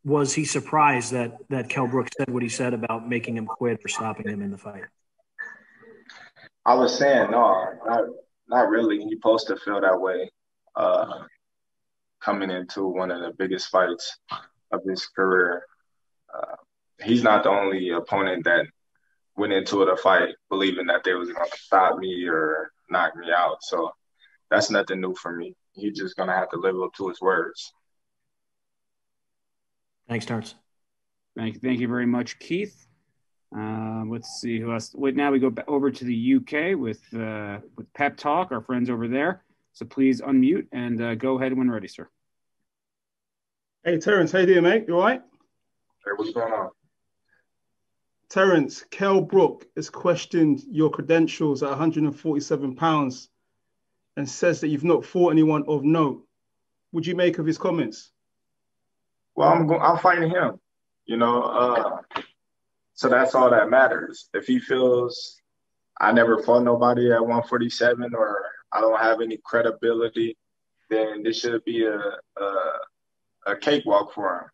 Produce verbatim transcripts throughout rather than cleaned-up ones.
was he surprised that that Kell Brook said what he said about making him quit or stopping him in the fight? I was saying no, not not really. You're supposed to feel that way uh, coming into one of the biggest fights of his career. Uh, he's not the only opponent that went into the fight believing that they was going to stop me or knock me out. So that's nothing new for me. He's just going to have to live up to his words. Thanks, Terrence. Thank you, thank you very much, Keith. Uh, let's see who else. Wait, now we go over to the U K with uh, with Pep Talk, our friends over there. So please unmute and uh, go ahead when ready, sir. Hey, Terrence, how you doing, mate? You all right? Hey, what's going on? Terrence, Kell Brook has questioned your credentials at one hundred forty-seven pounds and says that you've not fought anyone of note. Would you make of his comments? Well, I'm going. I'm fighting him. You know, uh, so that's all that matters. If he feels I never fought nobody at one forty-seven or I don't have any credibility, then this should be a a, a cakewalk for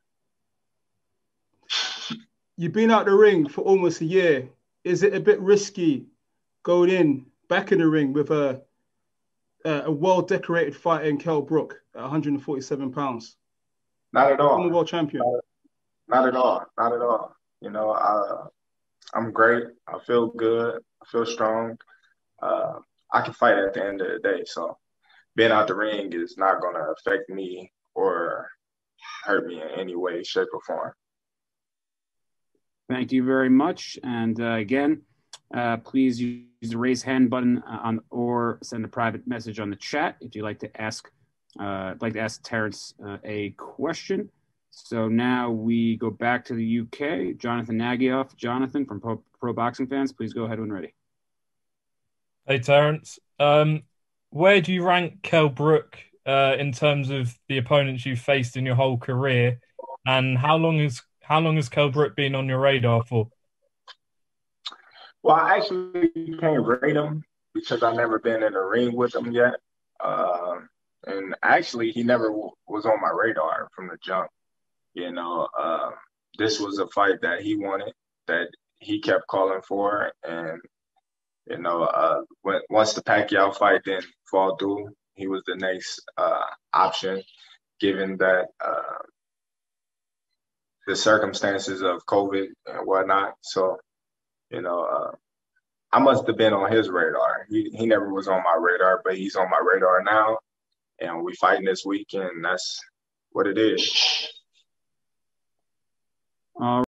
him. You've been out the ring for almost a year. Is it a bit risky going in back in the ring with a a well-decorated fighter in Kell Brook at one hundred forty-seven pounds? Not at all. I'm a world champion. Not, not at all. Not at all. You know, I, I'm great. I feel good. I feel strong. Uh, I can fight at the end of the day. So being out the ring is not going to affect me or hurt me in any way, shape, or form. Thank you very much. And uh, again, uh, please use the raise hand button on or send a private message on the chat if you'd like to ask uh, like to ask Terrence uh, a question. So now we go back to the U K. Jonathan Nagyoff. Jonathan from Pro, Pro Boxing Fans, please go ahead when ready. Hey, Terrence. Um, where do you rank Kell Brook uh, in terms of the opponents you've faced in your whole career? And how long has how long has Kell Brook been on your radar for? Well, I actually can't rate him because I've never been in a ring with him yet. Uh, and actually, he never w- was on my radar from the jump. You know, uh, this was a fight that he wanted, that he kept calling for. And, you know, uh, when, once the Pacquiao fight didn't fall through, he was the next uh, option, given that uh, the circumstances of COVID and whatnot. So, you know, uh, I must have been on his radar. He he never was on my radar, but he's on my radar now. And we fighting this weekend. That's what it is. All